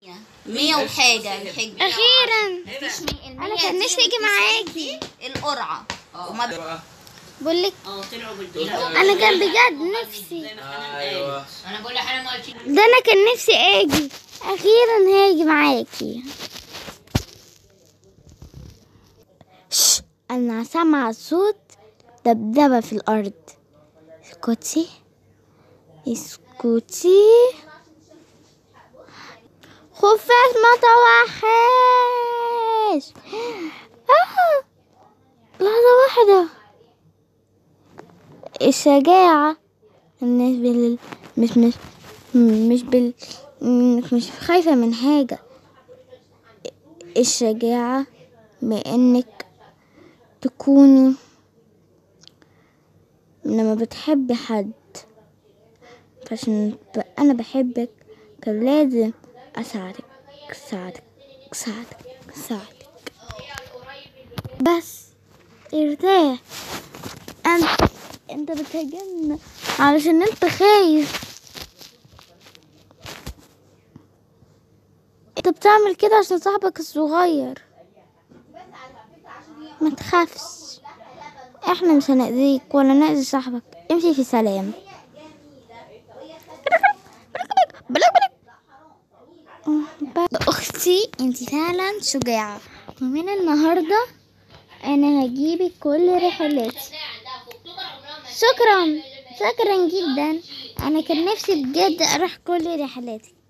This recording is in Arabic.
100 وحاجة الحجة. أخيرا أنا كان نفسي أجي معاكي. القرعة بقول لك أنا كان بجد نفسي. ايوه انا بقول لك انا ما قلتش. ده أنا كان نفسي أجي. أخيرا هاجي معاكي. أنا سامعة صوت دبدبة في الأرض. اسكتي اسكتي. خفاش ما توحش. لحظة واحدة. الشجاعة الناس مش خايفة من حاجة. الشجاعة بأنك تكوني لما بتحبي حد، عشان أنا بحبك كان لازم أساعدك. بس ارتاح. انت بتهاجمنا علشان انت خايف. انت بتعمل كده عشان صاحبك الصغير. ما تخافش، احنا مش هنأذيك ولا نأذي صاحبك. امشي في سلام. اختي انت فعلا شجاعة، ومن النهاردة انا هجيبك كل رحلاتي. شكرا جدا. انا كان نفسي بجد اروح كل رحلاتك.